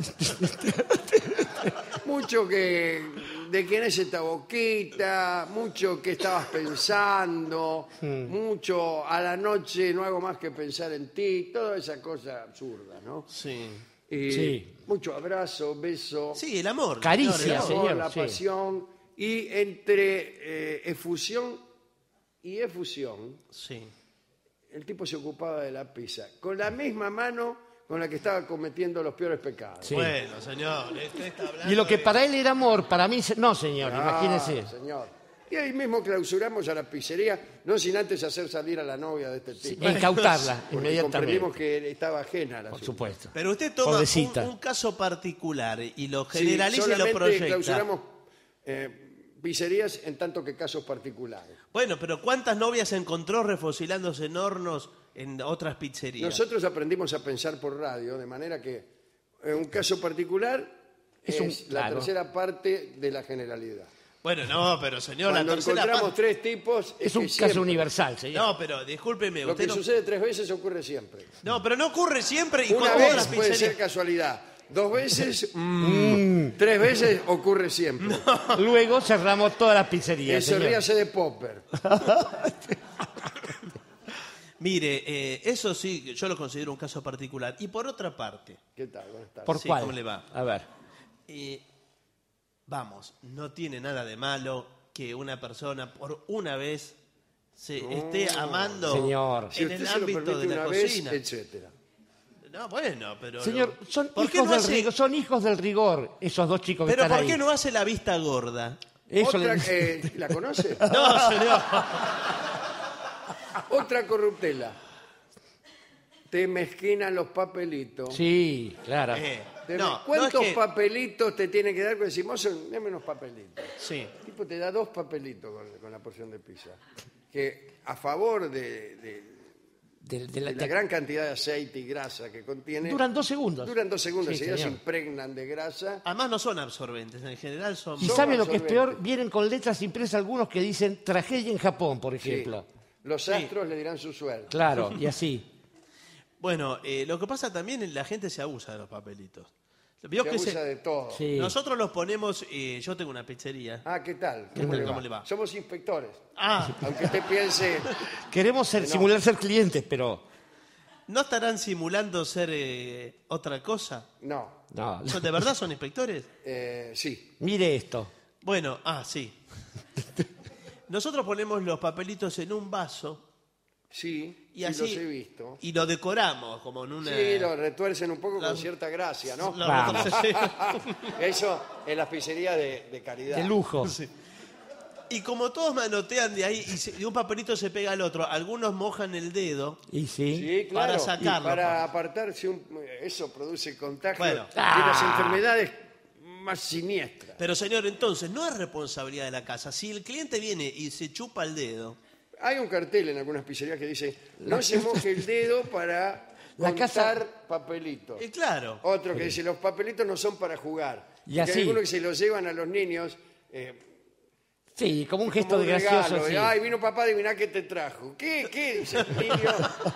Speaker 1: Mucho que de quién es esta boquita, mucho que estabas pensando, mucho a la noche no hago más que pensar en ti, toda esa cosa absurda, ¿no?
Speaker 2: Sí.
Speaker 1: Y
Speaker 3: Sí.
Speaker 1: mucho abrazo, beso,
Speaker 2: Sí, el amor.
Speaker 3: Caricia,
Speaker 2: señor, el
Speaker 1: el
Speaker 2: amor.
Speaker 1: amor,
Speaker 3: señor,
Speaker 1: la
Speaker 3: sí.
Speaker 1: pasión, y entre eh, efusión y efusión,
Speaker 2: Sí.
Speaker 1: el tipo se ocupaba de la pizza, con la misma mano con la que estaba cometiendo los peores pecados.
Speaker 3: Sí.
Speaker 2: Bueno, señor, usted está hablando
Speaker 3: Y lo que
Speaker 2: de-
Speaker 3: para él era amor, para mí... se- No, señor,
Speaker 1: Ah,
Speaker 3: imagínese.
Speaker 1: señor. Y ahí mismo clausuramos a la pizzería, no sin antes hacer salir a la novia de este
Speaker 3: Sí,
Speaker 1: tipo.
Speaker 3: incautarla
Speaker 1: Porque
Speaker 3: inmediatamente.
Speaker 1: comprendimos que estaba ajena a la
Speaker 3: Por
Speaker 1: suya.
Speaker 3: supuesto.
Speaker 2: Pero usted toma un,
Speaker 3: Pobrecita.
Speaker 2: un caso particular y lo
Speaker 1: Sí,
Speaker 2: generaliza y lo
Speaker 1: solamente
Speaker 2: proyecta.
Speaker 1: clausuramos eh, pizzerías en tanto que casos particulares.
Speaker 2: Bueno, pero ¿cuántas novias encontró refocilándose en hornos en otras pizzerías?
Speaker 1: Nosotros aprendimos a pensar por radio, de manera que en un caso particular es,
Speaker 3: Es un-
Speaker 1: la
Speaker 3: claro.
Speaker 1: tercera parte de la generalidad.
Speaker 2: Bueno, no, pero señor,
Speaker 1: Cuando
Speaker 2: la tercera
Speaker 1: encontramos
Speaker 2: parte-
Speaker 1: tres tipos,
Speaker 3: Es
Speaker 1: que
Speaker 3: un caso
Speaker 1: siempre-
Speaker 3: universal, señor.
Speaker 2: No, pero discúlpeme,
Speaker 1: Lo
Speaker 2: usted
Speaker 1: que
Speaker 2: no...
Speaker 1: sucede tres veces ocurre siempre.
Speaker 2: No, pero no ocurre siempre y
Speaker 1: Una
Speaker 2: con
Speaker 1: vez
Speaker 2: otras
Speaker 1: puede
Speaker 2: pizzerías.
Speaker 1: ser casualidad. Dos veces, mm, tres veces ocurre siempre.
Speaker 3: Luego cerramos todas las pizzerías,
Speaker 1: Eso
Speaker 3: señor.
Speaker 1: ríase de Popper.
Speaker 2: Mire, eh, eso sí, yo lo considero un caso particular. Y por otra parte,
Speaker 1: ¿Qué tal? Buenas tardes.
Speaker 3: ¿Por
Speaker 2: Sí,
Speaker 3: cuál?
Speaker 2: ¿cómo le va?
Speaker 3: A ver.
Speaker 2: eh, vamos, no tiene nada de malo que una persona por una vez se esté amando
Speaker 3: Señor.
Speaker 1: Si
Speaker 2: en
Speaker 1: usted
Speaker 2: el
Speaker 1: se lo
Speaker 2: ámbito
Speaker 1: permite
Speaker 2: de la
Speaker 1: una vez,
Speaker 2: cocina.
Speaker 1: etcétera.
Speaker 2: No, bueno, pero...
Speaker 3: Señor,
Speaker 2: no.
Speaker 3: son
Speaker 2: ¿Por qué
Speaker 3: hijos,
Speaker 2: no
Speaker 3: del
Speaker 2: hace-
Speaker 3: rigor, son hijos del rigor, esos dos chicos que
Speaker 2: Pero
Speaker 3: están
Speaker 2: ¿por qué
Speaker 3: ahí.
Speaker 2: no hace la vista gorda?
Speaker 3: Eso
Speaker 1: Otra,
Speaker 3: le-
Speaker 1: eh, ¿La conoce?
Speaker 2: No, señor.
Speaker 1: Otra corruptela. Te mezquinan los papelitos.
Speaker 3: Sí, claro.
Speaker 2: Eh,
Speaker 1: Te-
Speaker 2: no,
Speaker 1: ¿Cuántos
Speaker 2: no es que...
Speaker 1: papelitos te tiene que dar? Porque decimos, dame unos papelitos.
Speaker 2: Sí.
Speaker 1: El tipo te da dos papelitos con, con la porción de pizza. Que a favor de, de-
Speaker 3: De- de la-
Speaker 1: de la
Speaker 3: de-
Speaker 1: gran cantidad de aceite y grasa que contiene,
Speaker 3: Duran dos segundos.
Speaker 1: duran dos segundos.
Speaker 3: Sí,
Speaker 1: y ya se
Speaker 3: señor.
Speaker 1: impregnan de grasa.
Speaker 2: Además no son absorbentes, en general son...
Speaker 3: Y
Speaker 1: Son
Speaker 3: sabe lo que es
Speaker 1: absorbentes.
Speaker 3: peor, vienen con letras impresas algunos que dicen tragedia en Japón, por
Speaker 1: Sí.
Speaker 3: ejemplo.
Speaker 1: Los astros le dirán su suerte.
Speaker 3: Claro, y así.
Speaker 2: Bueno, eh, lo que pasa también es que la gente se abusa de los papelitos. Vio
Speaker 1: Se
Speaker 2: que se-
Speaker 1: abusa de todo.
Speaker 3: Sí.
Speaker 2: Nosotros los ponemos, eh, yo tengo una pizzería.
Speaker 1: Ah, ¿qué tal?
Speaker 2: ¿Qué tal? ¿Cómo le va?
Speaker 1: Somos inspectores.
Speaker 2: Ah,
Speaker 1: Aunque usted piense,
Speaker 3: Queremos ser, simular ser clientes, pero
Speaker 2: ¿no estarán simulando ser eh, otra cosa?
Speaker 1: no.
Speaker 3: no.
Speaker 2: ¿Son- ¿De verdad son inspectores?
Speaker 1: Eh, sí.
Speaker 3: Mire esto.
Speaker 2: Bueno, ah, sí. Nosotros ponemos los papelitos en un vaso
Speaker 1: Sí,
Speaker 2: y
Speaker 1: sí
Speaker 2: así
Speaker 1: los he visto.
Speaker 2: y lo decoramos como en una...
Speaker 1: Sí, lo retuercen un poco
Speaker 2: La-
Speaker 1: con cierta gracia, ¿no?
Speaker 2: Lo-
Speaker 3: Vamos.
Speaker 2: sí.
Speaker 1: Eso en las pizzerías de, de caridad.
Speaker 3: De lujo.
Speaker 2: Y como todos manotean de ahí y, se- y un papelito se pega al otro, algunos mojan el dedo.
Speaker 3: Y sí.
Speaker 1: Sí,
Speaker 2: Para
Speaker 1: claro.
Speaker 2: sacarlo,
Speaker 1: Y para
Speaker 2: pa.
Speaker 1: apartarse, un, eso produce contagio
Speaker 2: Bueno.
Speaker 1: de las enfermedades más siniestras.
Speaker 2: Pero señor, entonces, no es responsabilidad de la casa. Si el cliente viene y se chupa el dedo,
Speaker 1: Hay un cartel en algunas pizzerías que dice, no se moje el dedo para
Speaker 3: La
Speaker 1: contar
Speaker 3: casa-
Speaker 1: papelitos.
Speaker 2: eh, claro.
Speaker 1: Otro que dice, los papelitos no son para jugar.
Speaker 3: Y
Speaker 1: Porque
Speaker 3: así.
Speaker 1: hay algunos que se los llevan a los niños eh,
Speaker 3: Sí, como un gesto
Speaker 1: como
Speaker 3: de
Speaker 1: un
Speaker 3: gracioso.
Speaker 1: regalo.
Speaker 3: sí.
Speaker 1: Ay, vino papá, adivina qué te trajo. ¿Qué? ¿Qué? Dice el niño.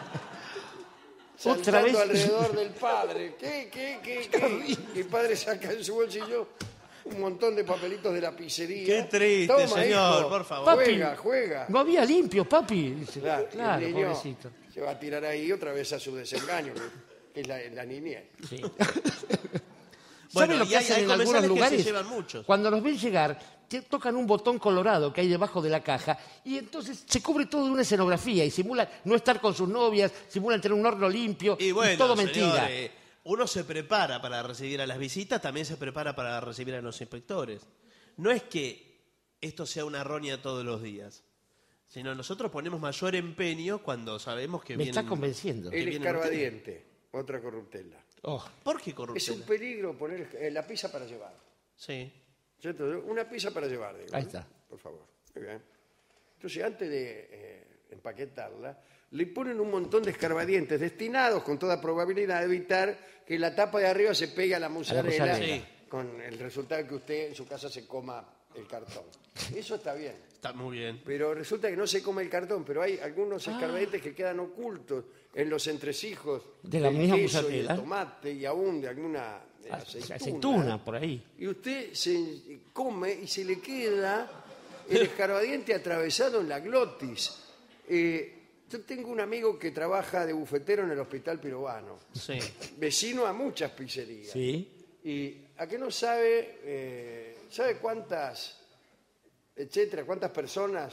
Speaker 3: Otra
Speaker 1: Saltando
Speaker 3: vez.
Speaker 1: alrededor del padre. ¿Qué? ¿Qué? ¿Qué? ¿Qué? Y el padre saca en su bolsillo un montón de papelitos de la pizzería.
Speaker 2: Qué triste,
Speaker 1: Toma,
Speaker 2: señor,
Speaker 1: hijo,
Speaker 2: por favor.
Speaker 3: Papi,
Speaker 1: Juega, juega.
Speaker 3: No había limpio, papi. Dice.
Speaker 1: Claro,
Speaker 3: Claro,
Speaker 1: y el niño
Speaker 3: pobrecito.
Speaker 1: se va a tirar ahí otra vez a su desengaño, que- que es la, la niñez.
Speaker 3: Sí.
Speaker 2: Bueno,
Speaker 3: ¿Sabe lo
Speaker 2: y
Speaker 3: que
Speaker 2: hay-
Speaker 3: hacen
Speaker 2: hay
Speaker 3: en algunos
Speaker 2: comensales que se
Speaker 3: lugares?
Speaker 2: llevan muchos.
Speaker 3: Cuando los ven llegar, te- tocan un botón colorado que hay debajo de la caja y entonces se cubre todo de una escenografía y simulan no estar con sus novias, simulan tener un horno limpio
Speaker 2: Y bueno,
Speaker 3: todo
Speaker 2: señor,
Speaker 3: mentira.
Speaker 2: eh, uno se prepara para recibir a las visitas, también se prepara para recibir a los inspectores. No es que esto sea una roña todos los días, sino nosotros ponemos mayor empeño cuando sabemos que
Speaker 3: Me
Speaker 2: vienen...
Speaker 3: está convenciendo.
Speaker 1: El
Speaker 2: viene
Speaker 1: escarbadiente, otra corruptela.
Speaker 3: Oh,
Speaker 2: ¿Por qué
Speaker 1: Es
Speaker 2: corrupción?
Speaker 1: un peligro poner eh, la pizza para llevar.
Speaker 2: Sí.
Speaker 1: ¿Cierto? Una pizza para llevar, digo.
Speaker 3: Ahí
Speaker 1: ¿no?
Speaker 3: está.
Speaker 1: Por favor. Muy bien. Entonces, antes de eh, empaquetarla, le ponen un montón de escarbadientes destinados, con toda probabilidad, a evitar que la tapa de arriba se pegue a la mozzarella,
Speaker 3: mozzarella.
Speaker 2: Sí.
Speaker 1: con el resultado que usted en su casa se coma el cartón. Eso está bien.
Speaker 2: Está muy bien.
Speaker 1: Pero resulta que no se come el cartón, pero hay algunos
Speaker 3: Ah.
Speaker 1: escarbadientes que quedan ocultos en los entresijos
Speaker 3: De la
Speaker 1: del
Speaker 3: misma
Speaker 1: queso y
Speaker 3: mozzarella.
Speaker 1: el tomate y aún de alguna eh, aceituna.
Speaker 3: aceituna, por ahí.
Speaker 1: Y usted se come y se le queda el escarbadiente atravesado en la glotis. Eh, yo tengo un amigo que trabaja de bufetero en el Hospital Pirovano,
Speaker 2: Sí.
Speaker 1: vecino a muchas pizzerías.
Speaker 3: Sí.
Speaker 1: Y a qué no sabe, eh, ¿sabe cuántas, etcétera, cuántas personas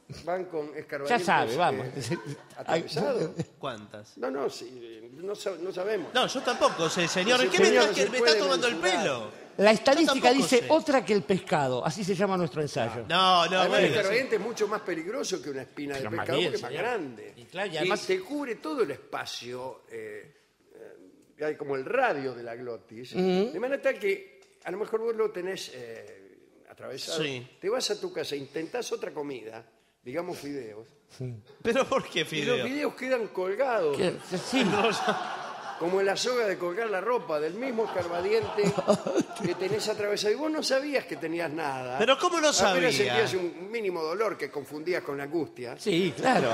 Speaker 1: van con escarbadientes.
Speaker 3: Ya sabe, vamos.
Speaker 1: eh, atravesados.
Speaker 2: ¿Cuántas?
Speaker 1: No, no, sí, no, sa- no sabemos.
Speaker 2: No, yo tampoco sé, señor.
Speaker 1: Sí,
Speaker 2: ¿Qué
Speaker 1: señor,
Speaker 2: me,
Speaker 1: no
Speaker 2: está,
Speaker 1: se
Speaker 2: que me
Speaker 1: puede
Speaker 2: está tomando el
Speaker 1: mencionar.
Speaker 2: pelo?
Speaker 3: La estadística
Speaker 2: Yo tampoco
Speaker 3: dice
Speaker 2: sé.
Speaker 3: otra que el pescado. Así se llama nuestro ensayo.
Speaker 2: No, no,
Speaker 1: Además, el
Speaker 2: bueno. sí.
Speaker 1: escarbadiente es mucho más peligroso que una espina
Speaker 3: Pero
Speaker 1: de
Speaker 3: más
Speaker 1: pescado
Speaker 3: bien,
Speaker 1: porque es más
Speaker 3: señor.
Speaker 1: grande.
Speaker 3: Y claro, y además-
Speaker 1: te cubre todo el espacio, eh, eh, hay como el radio de la glotis, de manera tal que a lo mejor vos lo tenés eh, atravesado.
Speaker 2: Sí.
Speaker 1: Te vas a tu casa, intentás otra comida, digamos fideos,
Speaker 2: ¿Pero por qué,
Speaker 1: y los
Speaker 2: Fideo?
Speaker 1: fideos quedan colgados,
Speaker 3: ¿Qué? Sí.
Speaker 1: como en la soga de colgar la ropa, del mismo escarbadiente que tenés atravesado. Y vos no sabías que tenías nada.
Speaker 2: ¿Pero cómo no sabía?
Speaker 1: Apenas sentías un mínimo dolor que confundías con la angustia.
Speaker 3: Sí, claro.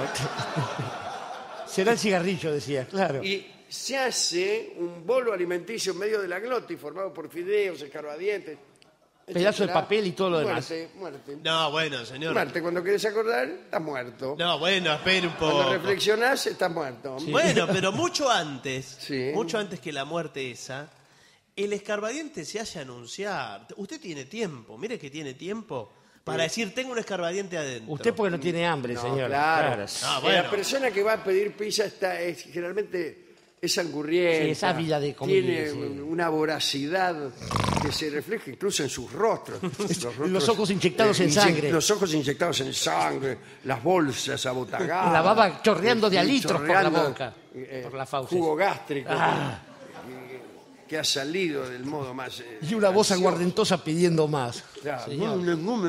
Speaker 3: Será el cigarrillo, decía, claro.
Speaker 1: Y se hace un bolo alimenticio en medio de la glotis formado por fideos, escarbadientes,
Speaker 3: Pedazo de
Speaker 1: etcétera.
Speaker 3: papel y todo lo
Speaker 1: muerte, Muerte,
Speaker 2: No, bueno, señor.
Speaker 1: muerte. Cuando querés acordar, estás muerto.
Speaker 2: No, bueno, espere un
Speaker 1: Cuando
Speaker 2: poco.
Speaker 1: reflexionás, estás muerto.
Speaker 2: Bueno, pero mucho antes,
Speaker 1: Sí.
Speaker 2: mucho antes que la muerte esa, el escarbadiente se hace anunciar. Usted tiene tiempo, mire que tiene tiempo para decir, tengo un escarbadiente adentro.
Speaker 3: Usted porque no tiene hambre,
Speaker 1: No,
Speaker 3: señor.
Speaker 1: claro.
Speaker 2: Ah,
Speaker 1: Eh,
Speaker 2: bueno.
Speaker 1: La persona que va a pedir pizza está es, generalmente es angurrienta.
Speaker 3: Sí, es ávida de comida,
Speaker 1: Tiene
Speaker 3: sí.
Speaker 1: una voracidad que se refleja incluso en sus rostros. Los,
Speaker 3: Los ojos inyectados en
Speaker 1: inye-
Speaker 3: sangre.
Speaker 1: Los ojos inyectados en sangre, las bolsas abotagadas.
Speaker 3: La baba chorreando de a
Speaker 1: eh,
Speaker 3: litros por la
Speaker 1: chorreando,
Speaker 3: boca,
Speaker 1: eh,
Speaker 3: por las fauces.
Speaker 1: Jugo gástrico.
Speaker 3: Ah.
Speaker 1: que- que ha salido del modo más... eh,
Speaker 3: Y una voz
Speaker 1: ansioso.
Speaker 3: aguardentosa pidiendo más.
Speaker 1: Claro.
Speaker 3: Señor.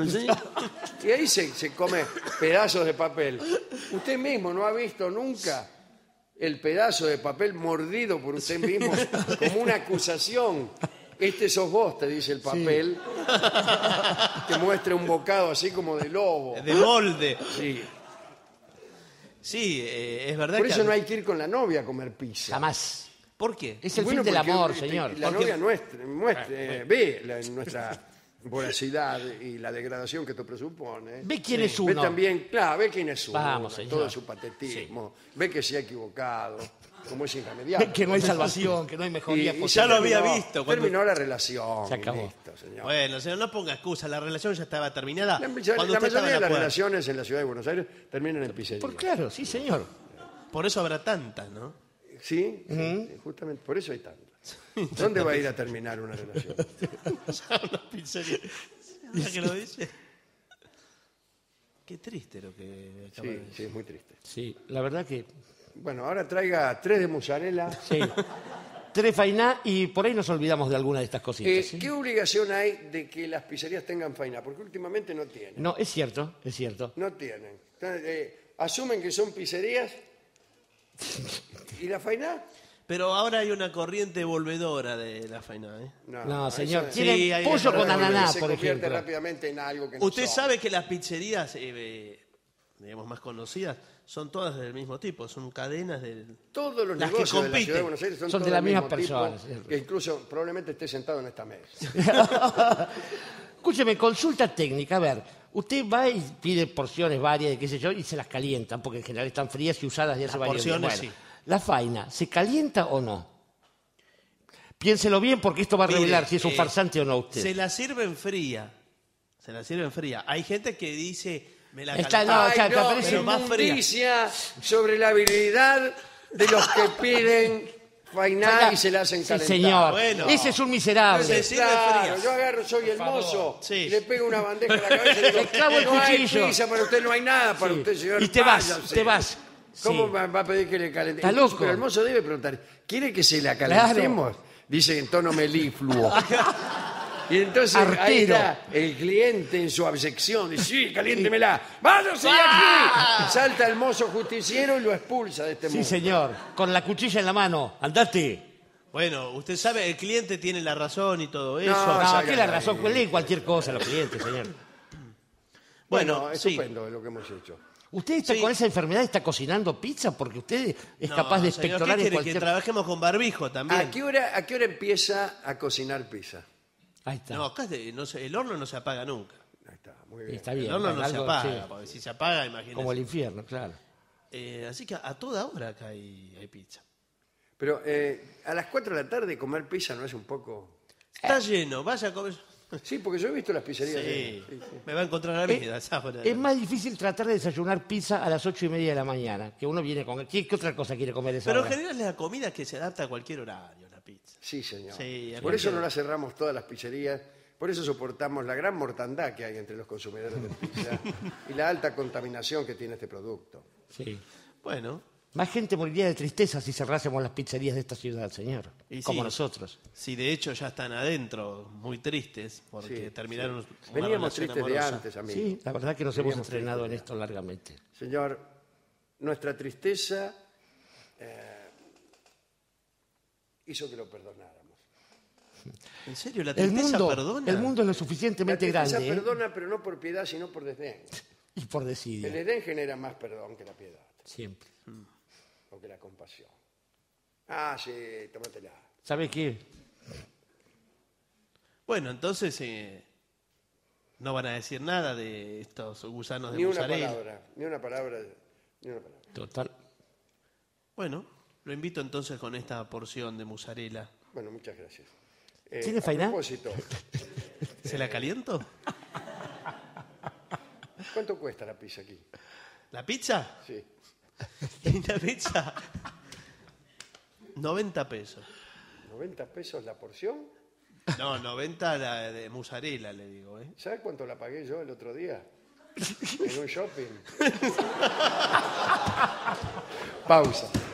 Speaker 1: Y ahí se, se come pedazos de papel. Usted mismo no ha visto nunca el pedazo de papel mordido por usted mismo como una acusación. Este sos vos, te dice el papel. Te muestra un bocado así como de lobo.
Speaker 2: De molde.
Speaker 1: Sí.
Speaker 2: Sí, eh, es verdad
Speaker 1: Por
Speaker 2: que...
Speaker 1: eso no hay que ir con la novia a comer pizza.
Speaker 3: Jamás.
Speaker 2: ¿Por qué?
Speaker 3: Es el
Speaker 1: Bueno,
Speaker 3: fin del
Speaker 1: porque,
Speaker 3: amor,
Speaker 1: este,
Speaker 3: señor.
Speaker 1: La
Speaker 2: Porque-
Speaker 1: novia nuestra, muestra, eh, ve la- nuestra voracidad y la degradación que esto presupone.
Speaker 3: Ve quién es
Speaker 1: Ve
Speaker 3: uno.
Speaker 1: también, claro, ve quién es uno,
Speaker 3: Vamos, señor.
Speaker 1: todo su patetismo, ve que se ha equivocado, como es irremediable.
Speaker 3: Ve que no hay salvación, que no hay mejoría
Speaker 1: Y- y
Speaker 3: posible.
Speaker 2: ya lo había
Speaker 1: terminó-
Speaker 2: visto cuando-
Speaker 1: Terminó la relación.
Speaker 3: Se acabó.
Speaker 1: y listo, señor.
Speaker 2: Bueno, señor, no ponga excusa, la relación ya estaba terminada.
Speaker 1: la, la
Speaker 2: cuando usted estaba
Speaker 1: mayoría
Speaker 2: en
Speaker 1: de
Speaker 2: la
Speaker 1: las
Speaker 2: puerta.
Speaker 1: relaciones en la ciudad de Buenos Aires terminan en pizzería.
Speaker 3: Por claro, sí, señor.
Speaker 2: Por eso habrá tantas, ¿no?
Speaker 1: ¿Sí? Sí, justamente por eso hay tantas. ¿Dónde va a ir a terminar una relación?
Speaker 2: Una pizzería. ¿Ya que lo dice? Qué triste lo que acaba de
Speaker 1: Sí,
Speaker 2: decir.
Speaker 1: sí, es muy triste.
Speaker 3: Sí, la verdad que...
Speaker 1: Bueno, ahora traiga tres de mozzarella.
Speaker 3: Sí. Tres fainá y por ahí nos olvidamos de alguna de estas cositas.
Speaker 1: Eh,
Speaker 3: ¿sí?
Speaker 1: ¿Qué obligación hay de que las pizzerías tengan faina? Porque últimamente no tienen.
Speaker 3: No, es cierto, es cierto.
Speaker 1: No tienen. Entonces, eh, asumen que son pizzerías. ¿Y la faina?
Speaker 2: Pero ahora hay una corriente volvedora de la faena, ¿eh?
Speaker 3: No, señor,
Speaker 1: eso-
Speaker 3: tienen
Speaker 2: Sí, hay
Speaker 3: pollo
Speaker 2: una-
Speaker 3: con ananá,
Speaker 1: se
Speaker 3: por
Speaker 1: convierte
Speaker 3: ejemplo.
Speaker 1: rápidamente en algo que no
Speaker 2: Usted
Speaker 1: son.
Speaker 2: sabe que las pizzerías, eh, eh, digamos, más conocidas, son todas del mismo tipo, son cadenas del...
Speaker 1: Todos los
Speaker 2: Las que
Speaker 1: negocios de la
Speaker 2: compiten
Speaker 1: ciudad de Buenos Aires son,
Speaker 3: son de
Speaker 1: todos
Speaker 3: la
Speaker 1: del
Speaker 3: misma
Speaker 1: mismo tipo,
Speaker 3: persona, ¿cierto?
Speaker 1: que incluso probablemente esté sentado en esta mesa.
Speaker 3: Escúcheme, consulta técnica. A ver, usted va y pide porciones varias, de qué sé yo, y se las calientan, porque en general están frías y usadas de hace
Speaker 2: Las
Speaker 3: varios días.
Speaker 2: porciones,
Speaker 3: Bueno,
Speaker 2: sí.
Speaker 3: ¿la faina se calienta o no? Piénselo bien porque esto va a
Speaker 2: Mire,
Speaker 3: revelar si es un
Speaker 2: eh,
Speaker 3: farsante o no usted.
Speaker 2: Se la sirven fría. Se la sirven fría. Hay gente que dice, me la
Speaker 3: Está-
Speaker 2: calentó.
Speaker 3: no,
Speaker 1: Ay,
Speaker 3: o sea, te
Speaker 1: no,
Speaker 3: parece
Speaker 2: pero más fría.
Speaker 1: inmundicia sobre la habilidad de los que piden fainá y se la hacen
Speaker 3: Sí,
Speaker 1: calentar.
Speaker 3: señor.
Speaker 2: Bueno.
Speaker 3: Ese es un miserable.
Speaker 2: Se sirve
Speaker 1: Claro,
Speaker 2: fría.
Speaker 1: yo agarro, soy el mozo,
Speaker 2: Sí.
Speaker 1: y le pego una bandeja en la cabeza y le digo,
Speaker 3: Le clavo el
Speaker 1: no hay
Speaker 3: cuchillo.
Speaker 1: pizza para usted, no hay nada para usted, señor.
Speaker 3: Y te vas,
Speaker 1: váyase".
Speaker 3: te vas.
Speaker 1: ¿Cómo
Speaker 3: Sí.
Speaker 1: va, va a pedir que le calente?
Speaker 3: Está loco.
Speaker 1: Pero el mozo debe preguntar, ¿quiere que se la calentemos? Dice en tono melifluo. Y entonces ahí
Speaker 3: Artero.
Speaker 1: está el cliente en su abyección. Dice, sí, caliéntemela. ¡Váyase de aquí! Salta el mozo justiciero y lo expulsa de este
Speaker 3: Sí,
Speaker 1: mundo.
Speaker 3: señor. Con la cuchilla en la mano. Andate.
Speaker 2: Bueno, usted sabe, el cliente tiene la razón y todo eso.
Speaker 1: No,
Speaker 3: No,
Speaker 1: salga
Speaker 3: aquí la
Speaker 1: de
Speaker 3: razón.
Speaker 1: ahí.
Speaker 3: Lee cualquier cosa a los clientes, señor.
Speaker 1: Bueno,
Speaker 2: Bueno, sí.
Speaker 1: estupendo lo que hemos hecho.
Speaker 3: ¿Usted está
Speaker 2: Sí.
Speaker 3: con esa enfermedad, está cocinando pizza? Porque usted es
Speaker 2: No,
Speaker 3: capaz de
Speaker 2: señor, ¿qué
Speaker 3: espectorar en
Speaker 2: quiere?
Speaker 3: cualquier...
Speaker 2: Que trabajemos con barbijo también.
Speaker 1: ¿A qué hora, a qué hora empieza a cocinar pizza?
Speaker 3: Ahí está.
Speaker 2: No, acá de- no se- el horno no se apaga nunca.
Speaker 1: Ahí está, muy bien.
Speaker 3: Está bien.
Speaker 2: El horno no se
Speaker 3: algo,
Speaker 2: apaga,
Speaker 3: sí,
Speaker 2: porque si se apaga, imagínese.
Speaker 3: como el infierno, claro.
Speaker 2: Eh, así que a toda hora acá hay, hay pizza.
Speaker 1: Pero eh, a las cuatro de la tarde comer pizza no es un poco...
Speaker 2: Está lleno, vaya a comer.
Speaker 1: Sí, porque yo he visto las pizzerías.
Speaker 2: Sí,
Speaker 1: de- sí, sí.
Speaker 2: me va a encontrar a mí a esa hora.
Speaker 3: Es más difícil tratar de desayunar pizza a las ocho y media de la mañana, que uno viene con... ¿Qué, qué otra cosa quiere comer esa
Speaker 2: Pero en
Speaker 3: hora?
Speaker 2: general es la comida que se adapta a cualquier horario, la pizza.
Speaker 1: Sí, señor.
Speaker 2: Sí, a
Speaker 1: por eso
Speaker 2: cualquier-
Speaker 1: no las cerramos todas las pizzerías. Por eso soportamos la gran mortandad que hay entre los consumidores de pizza y la alta contaminación que tiene este producto.
Speaker 3: Sí.
Speaker 2: Bueno,
Speaker 3: Más gente moriría de tristeza si cerrásemos las pizzerías de esta ciudad, señor.
Speaker 2: Y
Speaker 3: Como
Speaker 2: sí.
Speaker 3: nosotros.
Speaker 2: si de hecho ya están adentro, muy tristes, porque
Speaker 1: Sí,
Speaker 2: terminaron una
Speaker 1: Veníamos
Speaker 2: relación
Speaker 1: tristes de
Speaker 2: amorosa.
Speaker 1: antes, amigo.
Speaker 3: Sí, la verdad que nos hemos
Speaker 1: Veníamos
Speaker 3: entrenado en
Speaker 1: tristes
Speaker 3: esto largamente.
Speaker 1: Señor, nuestra tristeza eh, hizo que lo perdonáramos.
Speaker 2: ¿En serio? ¿La
Speaker 3: El
Speaker 2: tristeza
Speaker 3: mundo,
Speaker 2: perdona?
Speaker 3: el mundo es lo
Speaker 1: La
Speaker 3: suficientemente
Speaker 1: tristeza
Speaker 3: grande, ¿eh?
Speaker 1: perdona, pero no por piedad, sino por desdén.
Speaker 3: Y por
Speaker 1: El
Speaker 3: desidia.
Speaker 1: desdén genera más perdón que la piedad
Speaker 3: Siempre.
Speaker 1: o que la compasión. Ah, sí, tómatela.
Speaker 3: ¿Sabe qué?
Speaker 2: Bueno, entonces eh, no van a decir nada de estos gusanos de
Speaker 1: Ni una
Speaker 2: mozzarella.
Speaker 1: palabra, ni una palabra, ni una palabra.
Speaker 3: Total.
Speaker 2: Bueno, lo invito entonces con esta porción de mozzarella.
Speaker 1: Bueno, muchas gracias. Eh,
Speaker 3: ¿Tiene
Speaker 1: a
Speaker 3: fainá?
Speaker 1: propósito,
Speaker 2: ¿Se la caliento?
Speaker 1: ¿cuánto cuesta la pizza aquí?
Speaker 2: ¿La pizza?
Speaker 1: Sí.
Speaker 2: ¿Y la pizza? noventa pesos.
Speaker 1: ¿noventa pesos la porción?
Speaker 2: No, noventa la de mozzarella, le digo, ¿eh?
Speaker 1: ¿Sabes cuánto la pagué yo el otro día? En un shopping. Pausa.